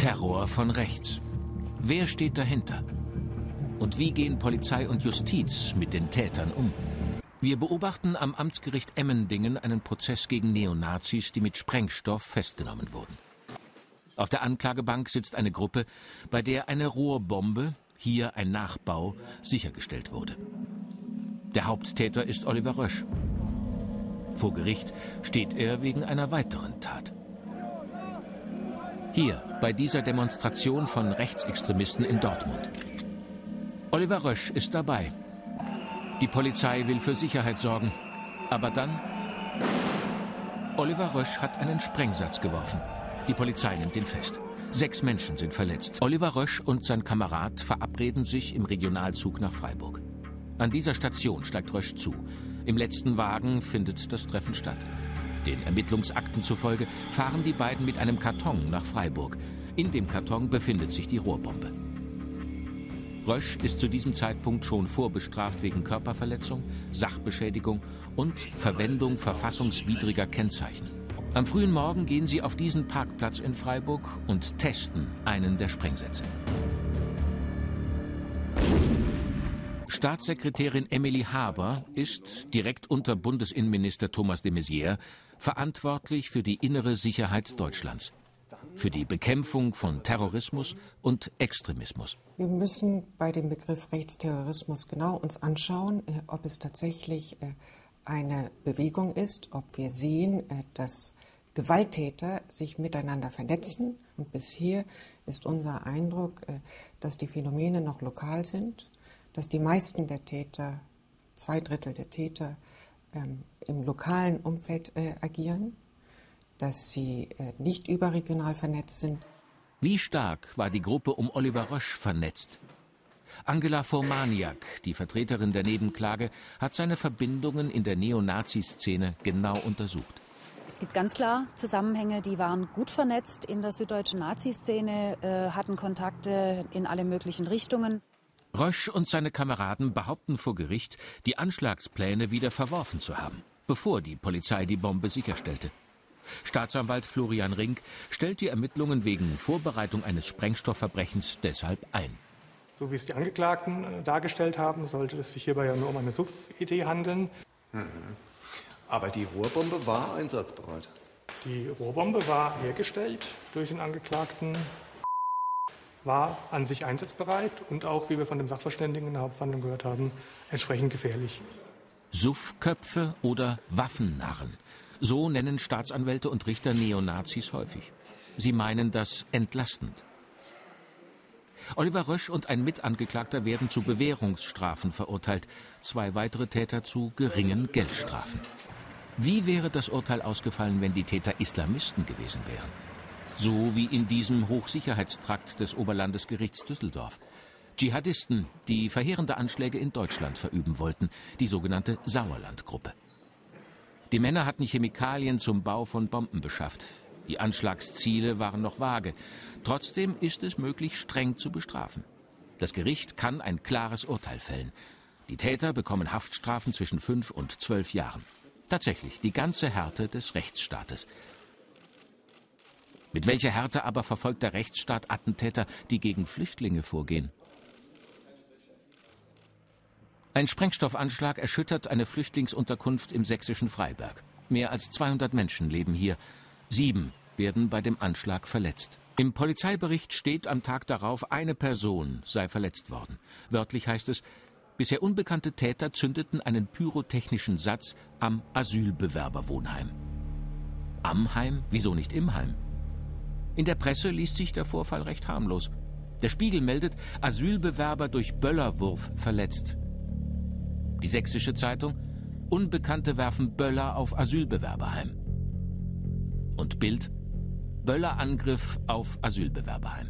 Terror von rechts. Wer steht dahinter? Und wie gehen Polizei und Justiz mit den Tätern um? Wir beobachten am Amtsgericht Emmendingen einen Prozess gegen Neonazis, die mit Sprengstoff festgenommen wurden. Auf der Anklagebank sitzt eine Gruppe, bei der eine Rohrbombe, hier ein Nachbau, sichergestellt wurde. Der Haupttäter ist Oliver Rösch. Vor Gericht steht er wegen einer weiteren Tat. Hier, bei dieser Demonstration von Rechtsextremisten in Dortmund. Oliver Rösch ist dabei. Die Polizei will für Sicherheit sorgen. Aber dann... Oliver Rösch hat einen Sprengsatz geworfen. Die Polizei nimmt ihn fest. 6 Menschen sind verletzt. Oliver Rösch und sein Kamerad verabreden sich im Regionalzug nach Freiburg. An dieser Station steigt Rösch zu. Im letzten Wagen findet das Treffen statt. Den Ermittlungsakten zufolge fahren die beiden mit einem Karton nach Freiburg. In dem Karton befindet sich die Rohrbombe. Rösch ist zu diesem Zeitpunkt schon vorbestraft wegen Körperverletzung, Sachbeschädigung und Verwendung verfassungswidriger Kennzeichen. Am frühen Morgen gehen sie auf diesen Parkplatz in Freiburg und testen einen der Sprengsätze. Staatssekretärin Emily Haber ist, direkt unter Bundesinnenminister Thomas de Maizière, verantwortlich für die innere Sicherheit Deutschlands, für die Bekämpfung von Terrorismus und Extremismus. Wir müssen bei dem Begriff Rechtsterrorismus genau uns anschauen, ob es tatsächlich eine Bewegung ist, ob wir sehen, dass Gewalttäter sich miteinander vernetzen. Und bisher ist unser Eindruck, dass die Phänomene noch lokal sind, dass die meisten der Täter, 2/3 der Täter, im lokalen Umfeld agieren, dass sie nicht überregional vernetzt sind. Wie stark war die Gruppe um Oliver Rösch vernetzt? Angela Formaniak, die Vertreterin der Nebenklage, hat seine Verbindungen in der Neonazi-Szene genau untersucht. Es gibt ganz klar Zusammenhänge, die waren gut vernetzt in der süddeutschen Nazi-Szene, hatten Kontakte in alle möglichen Richtungen. Rösch und seine Kameraden behaupten vor Gericht, die Anschlagspläne wieder verworfen zu haben, bevor die Polizei die Bombe sicherstellte. Staatsanwalt Florian Rink stellt die Ermittlungen wegen Vorbereitung eines Sprengstoffverbrechens deshalb ein. So wie es die Angeklagten dargestellt haben, sollte es sich hierbei ja nur um eine Suff-Idee handeln. Aber die Rohrbombe war einsatzbereit. Die Rohrbombe war hergestellt durch den Angeklagten, war an sich einsatzbereit und auch, wie wir von dem Sachverständigen in der Hauptverhandlung gehört haben, entsprechend gefährlich. Suffköpfe oder Waffennarren. So nennen Staatsanwälte und Richter Neonazis häufig. Sie meinen das entlastend. Oliver Rösch und ein Mitangeklagter werden zu Bewährungsstrafen verurteilt, 2 weitere Täter zu geringen Geldstrafen. Wie wäre das Urteil ausgefallen, wenn die Täter Islamisten gewesen wären? So wie in diesem Hochsicherheitstrakt des Oberlandesgerichts Düsseldorf. Dschihadisten, die verheerende Anschläge in Deutschland verüben wollten, die sogenannte Sauerlandgruppe. Die Männer hatten Chemikalien zum Bau von Bomben beschafft. Die Anschlagsziele waren noch vage. Trotzdem ist es möglich, streng zu bestrafen. Das Gericht kann ein klares Urteil fällen. Die Täter bekommen Haftstrafen zwischen 5 und 12 Jahren. Tatsächlich die ganze Härte des Rechtsstaates. Mit welcher Härte aber verfolgt der Rechtsstaat Attentäter, die gegen Flüchtlinge vorgehen? Ein Sprengstoffanschlag erschüttert eine Flüchtlingsunterkunft im sächsischen Freiberg. Mehr als 200 Menschen leben hier. 7 werden bei dem Anschlag verletzt. Im Polizeibericht steht am Tag darauf, eine Person sei verletzt worden. Wörtlich heißt es, bisher unbekannte Täter zündeten einen pyrotechnischen Satz am Asylbewerberwohnheim. Am Heim? Wieso nicht im Heim? In der Presse liest sich der Vorfall recht harmlos. Der Spiegel meldet, Asylbewerber durch Böllerwurf verletzt. Die Sächsische Zeitung, Unbekannte werfen Böller auf Asylbewerberheim. Und Bild, Böllerangriff auf Asylbewerberheim.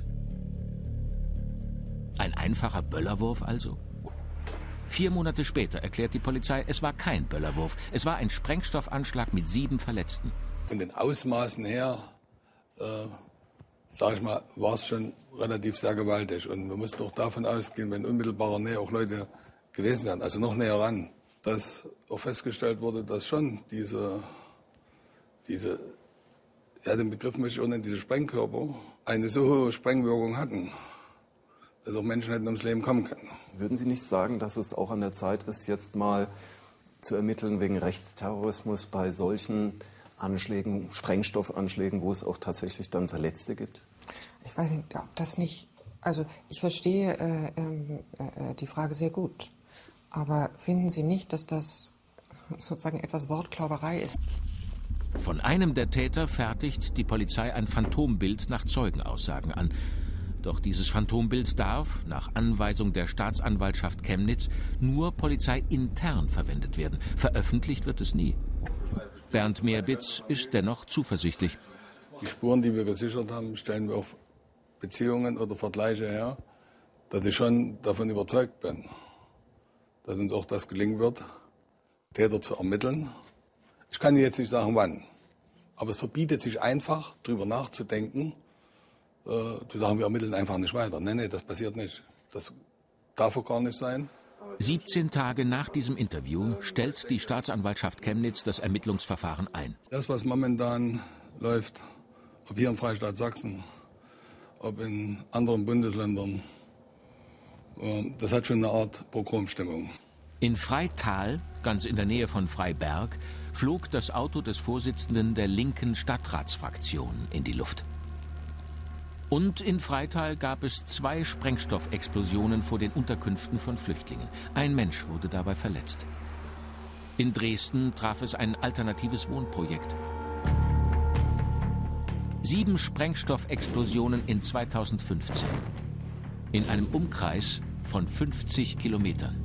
Ein einfacher Böllerwurf also? 4 Monate später erklärt die Polizei, es war kein Böllerwurf, es war ein Sprengstoffanschlag mit 7 Verletzten. Von den Ausmaßen her, sage ich mal, war es schon relativ sehr gewaltig. Und wir mussten auch davon ausgehen, wenn in unmittelbarer Nähe auch Leute gewesen wären, also noch näher ran, dass auch festgestellt wurde, dass schon diese Ja, den Begriff möchte ich auch nennen, diese Sprengkörper eine so hohe Sprengwirkung hatten, dass auch Menschen hätten ums Leben kommen können. Würden Sie nicht sagen, dass es auch an der Zeit ist, jetzt mal zu ermitteln wegen Rechtsterrorismus bei solchen Anschlägen, Sprengstoffanschlägen, wo es auch tatsächlich dann Verletzte gibt? Ich weiß nicht, ob das nicht... Also ich verstehe die Frage sehr gut. Aber finden Sie nicht, dass das sozusagen etwas Wortklauberei ist? Von einem der Täter fertigt die Polizei ein Phantombild nach Zeugenaussagen an. Doch dieses Phantombild darf, nach Anweisung der Staatsanwaltschaft Chemnitz, nur polizeiintern verwendet werden. Veröffentlicht wird es nie. Bernd Meerbitz ist dennoch zuversichtlich. Die Spuren, die wir gesichert haben, stellen wir auf Beziehungen oder Vergleiche her, dass ich schon davon überzeugt bin, dass uns auch das gelingen wird, Täter zu ermitteln. Ich kann jetzt nicht sagen, wann. Aber es verbietet sich einfach, darüber nachzudenken, zu sagen, wir ermitteln einfach nicht weiter. Nee, das passiert nicht. Das darf auch gar nicht sein. 17 Tage nach diesem Interview stellt die Staatsanwaltschaft Chemnitz das Ermittlungsverfahren ein. Das, was momentan läuft, ob hier im Freistaat Sachsen, ob in anderen Bundesländern, das hat schon eine Art Pogromstimmung. In Freital, ganz in der Nähe von Freiberg, flog das Auto des Vorsitzenden der linken Stadtratsfraktion in die Luft. Und in Freital gab es 2 Sprengstoffexplosionen vor den Unterkünften von Flüchtlingen. Ein Mensch wurde dabei verletzt. In Dresden traf es ein alternatives Wohnprojekt. 7 Sprengstoffexplosionen in 2015. In einem Umkreis von 50 Kilometern.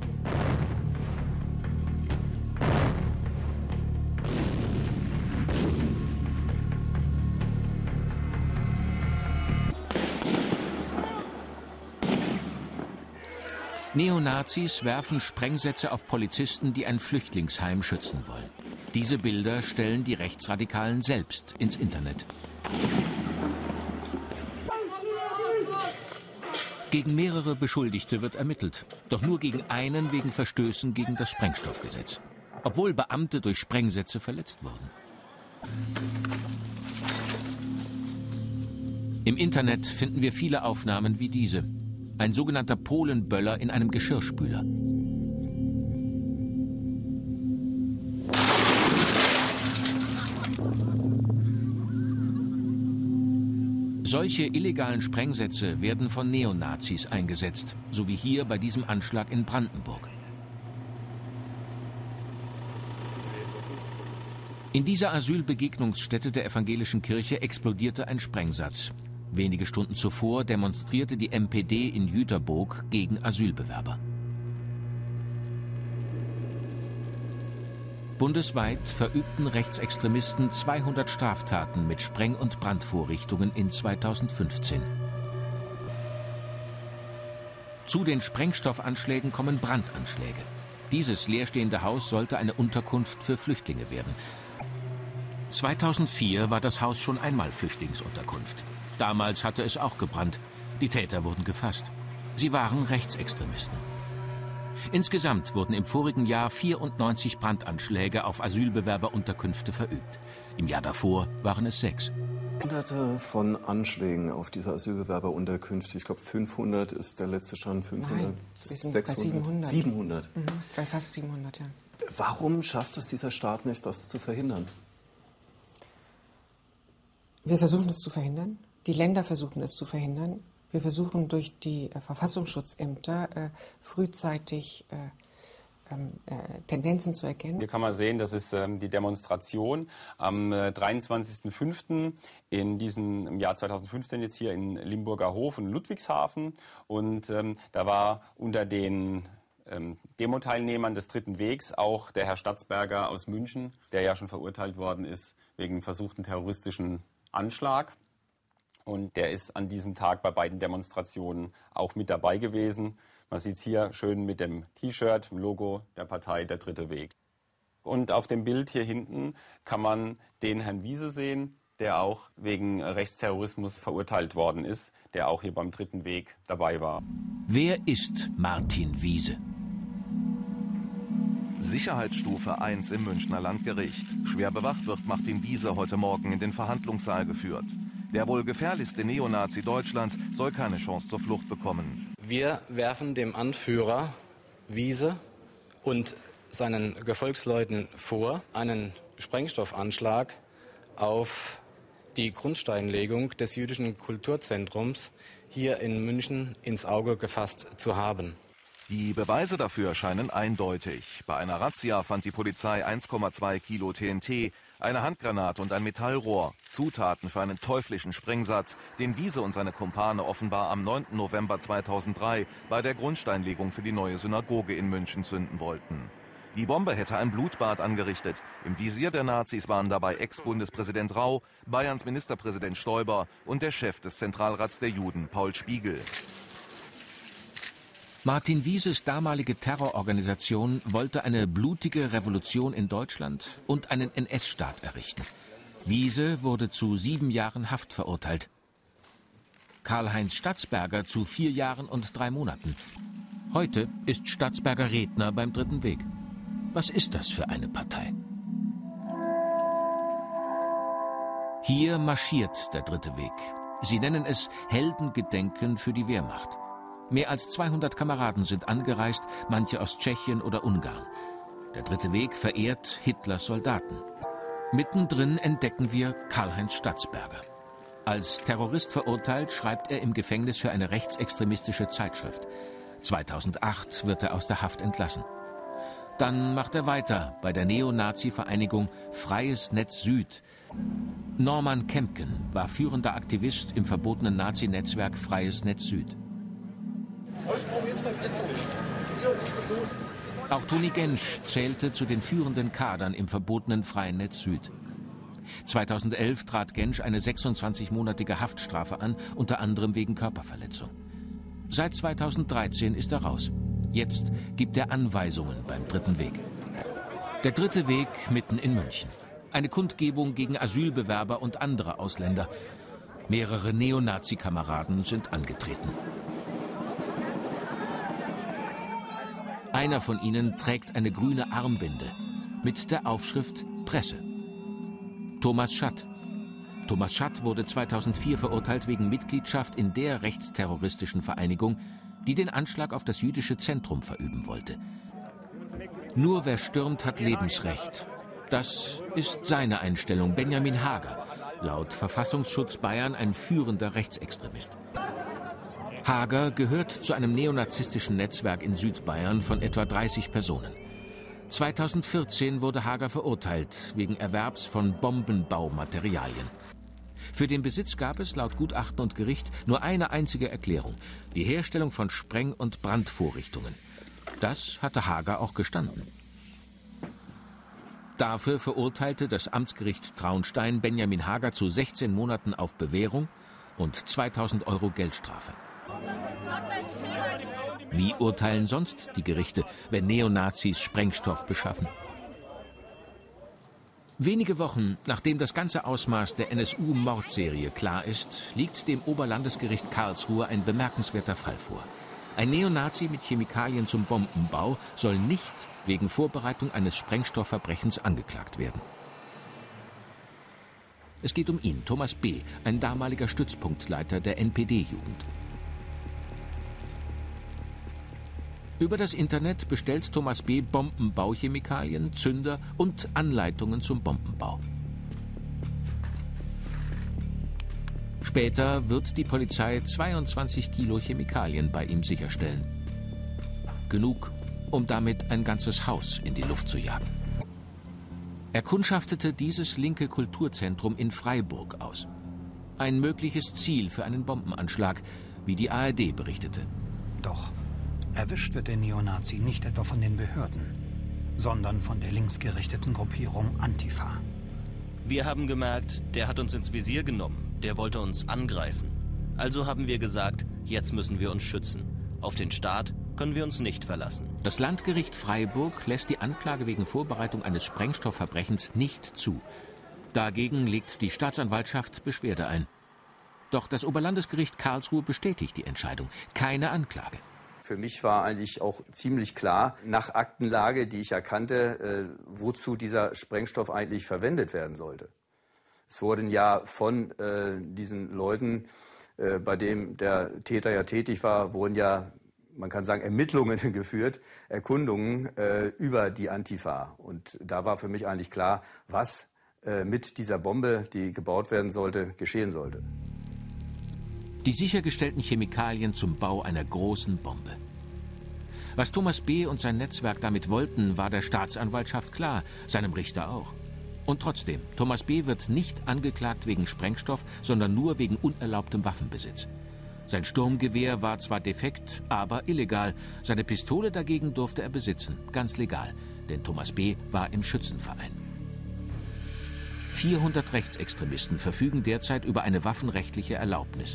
Neonazis werfen Sprengsätze auf Polizisten, die ein Flüchtlingsheim schützen wollen. Diese Bilder stellen die Rechtsradikalen selbst ins Internet. Gegen mehrere Beschuldigte wird ermittelt, doch nur gegen einen wegen Verstößen gegen das Sprengstoffgesetz, obwohl Beamte durch Sprengsätze verletzt wurden. Im Internet finden wir viele Aufnahmen wie diese. Ein sogenannter Polenböller in einem Geschirrspüler. Solche illegalen Sprengsätze werden von Neonazis eingesetzt, so wie hier bei diesem Anschlag in Brandenburg. In dieser Asylbegegnungsstätte der evangelischen Kirche explodierte ein Sprengsatz. Wenige Stunden zuvor demonstrierte die MPD in Jüterboog gegen Asylbewerber. Bundesweit verübten Rechtsextremisten 200 Straftaten mit Spreng- und Brandvorrichtungen in 2015. Zu den Sprengstoffanschlägen kommen Brandanschläge. Dieses leerstehende Haus sollte eine Unterkunft für Flüchtlinge werden. 2004 war das Haus schon einmal Flüchtlingsunterkunft. Damals hatte es auch gebrannt. Die Täter wurden gefasst. Sie waren Rechtsextremisten. Insgesamt wurden im vorigen Jahr 94 Brandanschläge auf Asylbewerberunterkünfte verübt. Im Jahr davor waren es 6. Hunderte von Anschlägen auf diese Asylbewerberunterkünfte. Ich glaube, 500 ist der letzte Stand. 500, Nein, wir sind 600, bei 700. 700. Bei fast 700, ja. Warum schafft es dieser Staat nicht, das zu verhindern? Wir versuchen es zu verhindern. Die Länder versuchen es zu verhindern. Wir versuchen durch die Verfassungsschutzämter frühzeitig Tendenzen zu erkennen. Hier kann man sehen, das ist die Demonstration am 23.05. Im Jahr 2015 jetzt hier in Limburger Hof und Ludwigshafen. Und da war unter den Demo-Teilnehmern des Dritten Wegs auch der Herr Statzberger aus München, der ja schon verurteilt worden ist wegen versuchten terroristischen Anschlag. Und der ist an diesem Tag bei beiden Demonstrationen auch mit dabei gewesen. Man sieht es hier schön mit dem T-Shirt, dem Logo der Partei Der Dritte Weg. Und auf dem Bild hier hinten kann man den Herrn Wiese sehen, der auch wegen Rechtsterrorismus verurteilt worden ist, der auch hier beim Dritten Weg dabei war. Wer ist Martin Wiese? Sicherheitsstufe 1 im Münchner Landgericht. Schwer bewacht wird Martin Wiese heute Morgen in den Verhandlungssaal geführt. Der wohl gefährlichste Neonazi Deutschlands soll keine Chance zur Flucht bekommen. Wir werfen dem Anführer Wiese und seinen Gefolgsleuten vor, einen Sprengstoffanschlag auf die Grundsteinlegung des jüdischen Kulturzentrums hier in München ins Auge gefasst zu haben. Die Beweise dafür scheinen eindeutig. Bei einer Razzia fand die Polizei 1,2 Kilo TNT, eine Handgranate und ein Metallrohr. Zutaten für einen teuflischen Sprengsatz, den Wiese und seine Kumpane offenbar am 9. November 2003 bei der Grundsteinlegung für die neue Synagoge in München zünden wollten. Die Bombe hätte ein Blutbad angerichtet. Im Visier der Nazis waren dabei Ex-Bundespräsident Rau, Bayerns Ministerpräsident Stoiber und der Chef des Zentralrats der Juden, Paul Spiegel. Martin Wieses damalige Terrororganisation wollte eine blutige Revolution in Deutschland und einen NS-Staat errichten. Wiese wurde zu 7 Jahren Haft verurteilt. Karl-Heinz Statzberger zu 4 Jahren und 3 Monaten. Heute ist Statzberger Redner beim Dritten Weg. Was ist das für eine Partei? Hier marschiert der Dritte Weg. Sie nennen es Heldengedenken für die Wehrmacht. Mehr als 200 Kameraden sind angereist, manche aus Tschechien oder Ungarn. Der Dritte Weg verehrt Hitlers Soldaten. Mittendrin entdecken wir Karl-Heinz Statzberger. Als Terrorist verurteilt, schreibt er im Gefängnis für eine rechtsextremistische Zeitschrift. 2008 wird er aus der Haft entlassen. Dann macht er weiter bei der Neonazi-Vereinigung Freies Netz Süd. Norman Kempken war führender Aktivist im verbotenen Nazi-Netzwerk Freies Netz Süd. Auch Toni Gensch zählte zu den führenden Kadern im verbotenen Freien Netz Süd. 2011 trat Gensch eine 26-monatige Haftstrafe an, unter anderem wegen Körperverletzung. Seit 2013 ist er raus. Jetzt gibt er Anweisungen beim Dritten Weg. Der Dritte Weg mitten in München. Eine Kundgebung gegen Asylbewerber und andere Ausländer. Mehrere Neonazi-Kameraden sind angetreten. Einer von ihnen trägt eine grüne Armbinde mit der Aufschrift Presse. Thomas Schatt. Thomas Schatt wurde 2004 verurteilt wegen Mitgliedschaft in der rechtsterroristischen Vereinigung, die den Anschlag auf das jüdische Zentrum verüben wollte. Nur wer stürmt, hat Lebensrecht. Das ist seine Einstellung. Benjamin Hager, laut Verfassungsschutz Bayern ein führender Rechtsextremist. Hager gehört zu einem neonazistischen Netzwerk in Südbayern von etwa 30 Personen. 2014 wurde Hager verurteilt wegen Erwerbs von Bombenbaumaterialien. Für den Besitz gab es laut Gutachten und Gericht nur eine einzige Erklärung: die Herstellung von Spreng- und Brandvorrichtungen. Das hatte Hager auch gestanden. Dafür verurteilte das Amtsgericht Traunstein Benjamin Hager zu 16 Monaten auf Bewährung und 2.000 € Geldstrafe. Wie urteilen sonst die Gerichte, wenn Neonazis Sprengstoff beschaffen? Wenige Wochen nachdem das ganze Ausmaß der NSU-Mordserie klar ist, liegt dem Oberlandesgericht Karlsruhe ein bemerkenswerter Fall vor. Ein Neonazi mit Chemikalien zum Bombenbau soll nicht wegen Vorbereitung eines Sprengstoffverbrechens angeklagt werden. Es geht um ihn, Thomas B., ein damaliger Stützpunktleiter der NPD-Jugend. Über das Internet bestellt Thomas B. Bombenbauchemikalien, Zünder und Anleitungen zum Bombenbau. Später wird die Polizei 22 Kilo Chemikalien bei ihm sicherstellen. Genug, um damit ein ganzes Haus in die Luft zu jagen. Er kundschaftete dieses linke Kulturzentrum in Freiburg aus. Ein mögliches Ziel für einen Bombenanschlag, wie die ARD berichtete. Doch erwischt wird der Neonazi nicht etwa von den Behörden, sondern von der linksgerichteten Gruppierung Antifa. Wir haben gemerkt, der hat uns ins Visier genommen, der wollte uns angreifen. Also haben wir gesagt, jetzt müssen wir uns schützen. Auf den Staat können wir uns nicht verlassen. Das Landgericht Freiburg lässt die Anklage wegen Vorbereitung eines Sprengstoffverbrechens nicht zu. Dagegen legt die Staatsanwaltschaft Beschwerde ein. Doch das Oberlandesgericht Karlsruhe bestätigt die Entscheidung. Keine Anklage. Für mich war eigentlich auch ziemlich klar, nach Aktenlage, die ich erkannte, wozu dieser Sprengstoff eigentlich verwendet werden sollte. Es wurden ja von diesen Leuten, bei dem der Täter ja tätig war, wurden ja, man kann sagen, Ermittlungen geführt, Erkundungen über die Antifa. Und da war für mich eigentlich klar, was mit dieser Bombe, die gebaut werden sollte, geschehen sollte. Die sichergestellten Chemikalien zum Bau einer großen Bombe. Was Thomas B. und sein Netzwerk damit wollten, war der Staatsanwaltschaft klar, seinem Richter auch. Und trotzdem, Thomas B. wird nicht angeklagt wegen Sprengstoff, sondern nur wegen unerlaubtem Waffenbesitz. Sein Sturmgewehr war zwar defekt, aber illegal. Seine Pistole dagegen durfte er besitzen, ganz legal, denn Thomas B. war im Schützenverein. 400 Rechtsextremisten verfügen derzeit über eine waffenrechtliche Erlaubnis.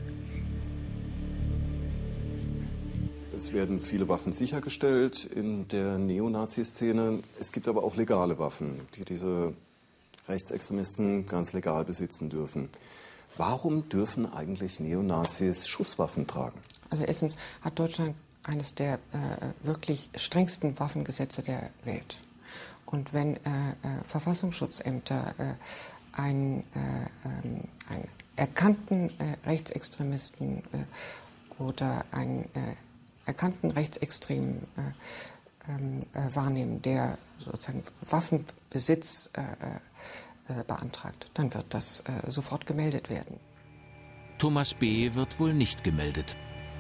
Es werden viele Waffen sichergestellt in der Neonazi-Szene. Es gibt aber auch legale Waffen, die diese Rechtsextremisten ganz legal besitzen dürfen. Warum dürfen eigentlich Neonazis Schusswaffen tragen? Also erstens hat Deutschland eines der wirklich strengsten Waffengesetze der Welt. Und wenn Verfassungsschutzämter einen erkannten Rechtsextremisten oder einen erkannten Rechtsextremen wahrnehmen, der sozusagen Waffenbesitz beantragt, dann wird das sofort gemeldet werden. Thomas B. wird wohl nicht gemeldet.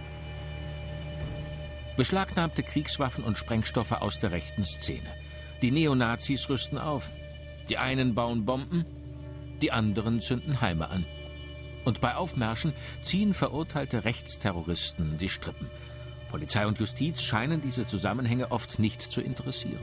Beschlagnahmte Kriegswaffen und Sprengstoffe aus der rechten Szene. Die Neonazis rüsten auf. Die einen bauen Bomben, die anderen zünden Heime an. Und bei Aufmärschen ziehen verurteilte Rechtsterroristen die Strippen. Polizei und Justiz scheinen diese Zusammenhänge oft nicht zu interessieren.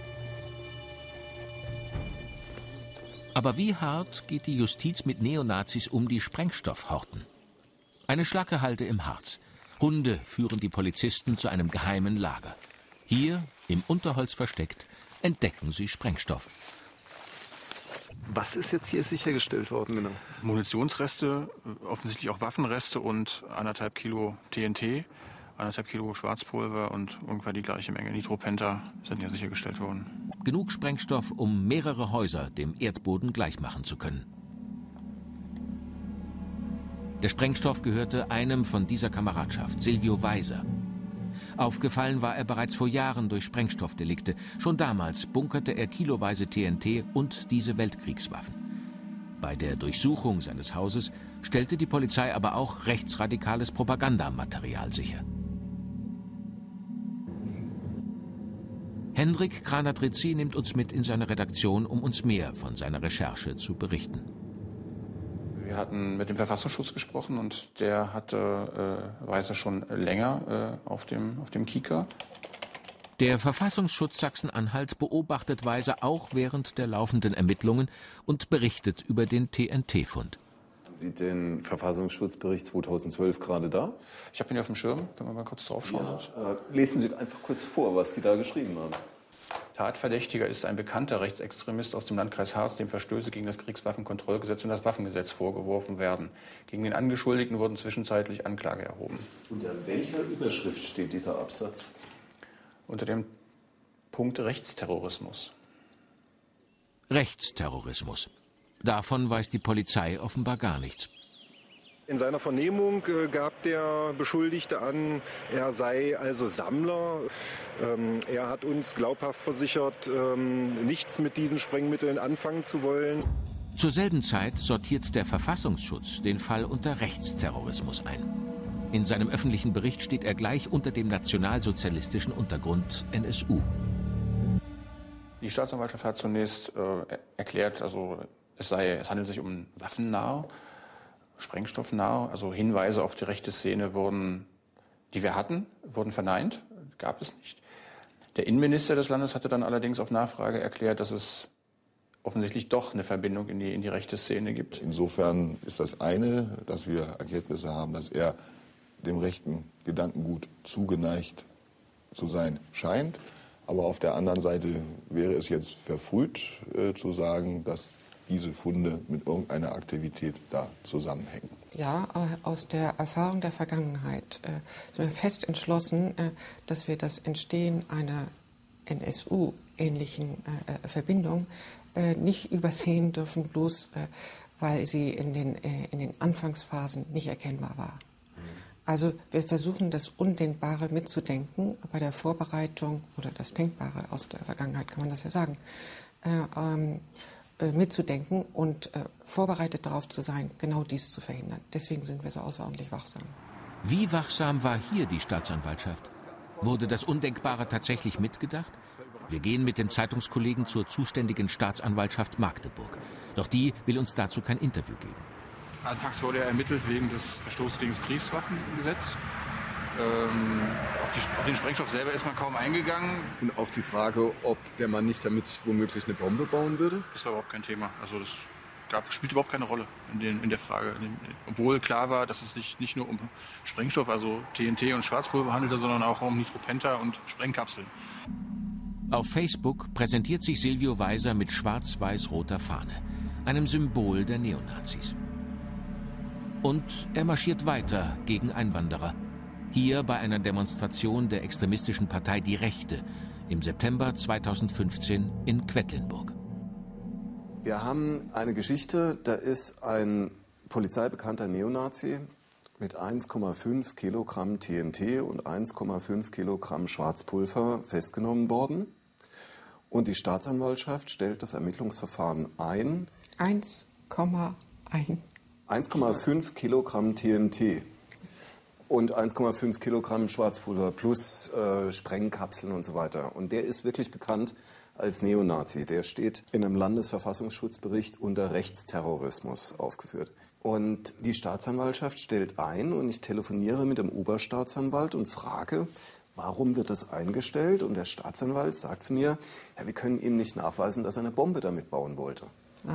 Aber wie hart geht die Justiz mit Neonazis um, die Sprengstoff horten? Eine Schlackehalde im Harz. Hunde führen die Polizisten zu einem geheimen Lager. Hier, im Unterholz versteckt, entdecken sie Sprengstoff. Was ist jetzt hier sichergestellt worden, genau? Munitionsreste, offensichtlich auch Waffenreste und 1,5 Kilo TNT, 1,5 Kilo Schwarzpulver und ungefähr die gleiche Menge Nitropenta sind hier sichergestellt worden. Genug Sprengstoff, um mehrere Häuser dem Erdboden gleichmachen zu können. Der Sprengstoff gehörte einem von dieser Kameradschaft, Silvio Weiser. Aufgefallen war er bereits vor Jahren durch Sprengstoffdelikte. Schon damals bunkerte er kiloweise TNT und diese Weltkriegswaffen. Bei der Durchsuchung seines Hauses stellte die Polizei aber auch rechtsradikales Propagandamaterial sicher. Hendrik Kranatrizzi nimmt uns mit in seine Redaktion, um uns mehr von seiner Recherche zu berichten. Wir hatten mit dem Verfassungsschutz gesprochen und der hatte Weiser schon länger auf dem Kieker. Der Verfassungsschutz Sachsen-Anhalt beobachtet Weiser auch während der laufenden Ermittlungen und berichtet über den TNT-Fund. Haben Sie den Verfassungsschutzbericht 2012 gerade da? Ich habe ihn auf dem Schirm. Können wir mal kurz drauf schauen? Ja, lesen Sie einfach kurz vor, was die da geschrieben haben. Tatverdächtiger ist ein bekannter Rechtsextremist aus dem Landkreis Harz, dem Verstöße gegen das Kriegswaffenkontrollgesetz und das Waffengesetz vorgeworfen werden. Gegen den Angeschuldigten wurden zwischenzeitlich Anklage erhoben. Unter welcher Überschrift steht dieser Absatz? Unter dem Punkt Rechtsterrorismus. Rechtsterrorismus. Davon weiß die Polizei offenbar gar nichts. In seiner Vernehmung gab der Beschuldigte an, er sei also Sammler. Er hat uns glaubhaft versichert, nichts mit diesen Sprengmitteln anfangen zu wollen. Zur selben Zeit sortiert der Verfassungsschutz den Fall unter Rechtsterrorismus ein. In seinem öffentlichen Bericht steht er gleich unter dem nationalsozialistischen Untergrund NSU. Die Staatsanwaltschaft hat zunächst erklärt, also es handelt sich um waffennah, sprengstoffnah, also Hinweise auf die rechte Szene die wir hatten, wurden verneint, gab es nicht. Der Innenminister des Landes hatte dann allerdings auf Nachfrage erklärt, dass es offensichtlich doch eine Verbindung in die rechte Szene gibt. Insofern ist das eine, dass wir Erkenntnisse haben, dass er dem rechten Gedankengut zugeneigt zu sein scheint. Aber auf der anderen Seite wäre es jetzt verfrüht zu sagen, dass diese Funde mit irgendeiner Aktivität da zusammenhängen. Ja, aus der Erfahrung der Vergangenheit sind wir fest entschlossen, dass wir das Entstehen einer NSU-ähnlichen Verbindung nicht übersehen dürfen, bloß weil sie in den Anfangsphasen nicht erkennbar war. Also wir versuchen, das Undenkbare mitzudenken bei der Vorbereitung, oder das Denkbare aus der Vergangenheit, kann man das ja sagen, mitzudenken und vorbereitet darauf zu sein, genau dies zu verhindern. Deswegen sind wir so außerordentlich wachsam. Wie wachsam war hier die Staatsanwaltschaft? Wurde das Undenkbare tatsächlich mitgedacht? Wir gehen mit den Zeitungskollegen zur zuständigen Staatsanwaltschaft Magdeburg. Doch die will uns dazu kein Interview geben. Anfangs wurde er ermittelt wegen des Verstoßes gegen das Kriegswaffengesetz. Auf den Sprengstoff selber ist man kaum eingegangen. Und auf die Frage, ob der Mann nicht damit womöglich eine Bombe bauen würde? Das war überhaupt kein Thema. Also das spielt überhaupt keine Rolle in der Frage. Obwohl klar war, dass es sich nicht nur um Sprengstoff, also TNT und Schwarzpulver handelte, sondern auch um Nitropenta und Sprengkapseln. Auf Facebook präsentiert sich Silvio Weiser mit schwarz-weiß-roter Fahne, einem Symbol der Neonazis. Und er marschiert weiter gegen Einwanderer. Hier bei einer Demonstration der extremistischen Partei Die Rechte im September 2015 in Quedlinburg. Wir haben eine Geschichte, da ist ein polizeibekannter Neonazi mit 1,5 Kilogramm TNT und 1,5 Kilogramm Schwarzpulver festgenommen worden. Und die Staatsanwaltschaft stellt das Ermittlungsverfahren ein. 1,5 Kilogramm TNT und 1,5 Kilogramm Schwarzpulver plus Sprengkapseln und so weiter. Und der ist wirklich bekannt als Neonazi. Der steht in einem Landesverfassungsschutzbericht unter Rechtsterrorismus aufgeführt. Und die Staatsanwaltschaft stellt ein und ich telefoniere mit dem Oberstaatsanwalt und frage, warum wird das eingestellt? Und der Staatsanwalt sagt zu mir, ja, wir können ihm nicht nachweisen, dass er eine Bombe damit bauen wollte.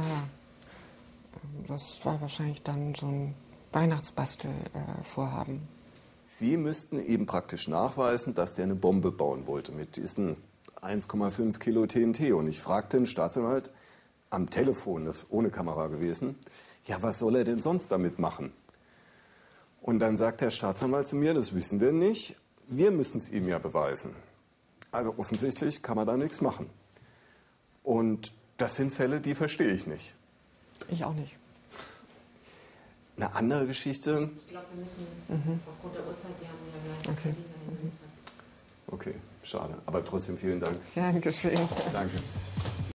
Das war wahrscheinlich dann so ein Weihnachtsbastelvorhaben. Sie müssten eben praktisch nachweisen, dass der eine Bombe bauen wollte mit diesen 1,5 Kilo TNT. Und ich fragte den Staatsanwalt am Telefon, das ist ohne Kamera gewesen, ja, was soll er denn sonst damit machen? Und dann sagt der Staatsanwalt zu mir, das wissen wir nicht, wir müssen es ihm ja beweisen. Also offensichtlich kann man da nichts machen. Und das sind Fälle, die verstehe ich nicht. Ich auch nicht. Eine andere Geschichte. Ich glaube, wir müssen aufgrund der Uhrzeit, Sie haben ja gleich Okay. Termin bei Herrn Minister. Okay, schade. Aber trotzdem vielen Dank. Gern geschehen. Danke.